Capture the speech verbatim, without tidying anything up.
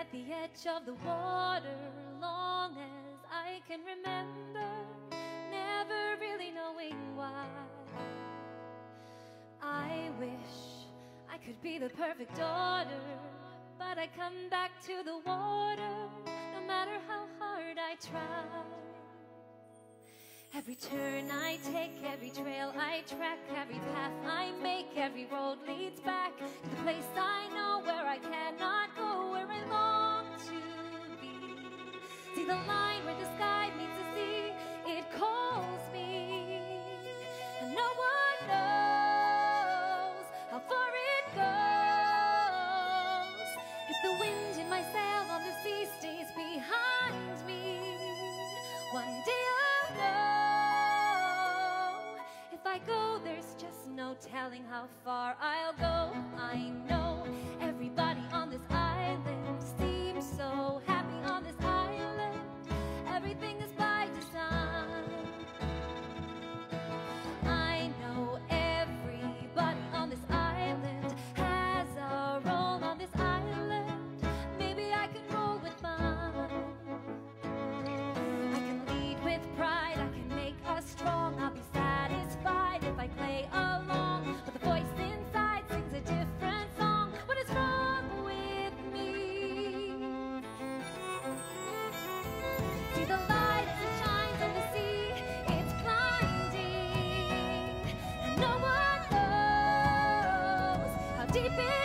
at the edge of the water, long as I can remember, never really knowing why. I wish I could be the perfect daughter, but I come back to the water, no matter how hard I try. Every turn I take, every trail I track, every path I make, every road leads back to the place I know where I cannot go, where I long to be. See the line where the sky meets the sea, it calls me, and no one knows how far it goes. If the wind in my sail on the sea stays behind me, one day I'll know. If I go, there's just no telling how far I'll go. I know everybody on this island seems so happy on this island. Everything is by design. I know everybody on this island has a role on this island. Maybe I can roll with mine. I can lead with pride, I can make us strong. I'll be satisfied if I play along, but the voice inside sings a different song. What is wrong with me? See the light as it shines on the sea, it's blinding, and no one knows how deep it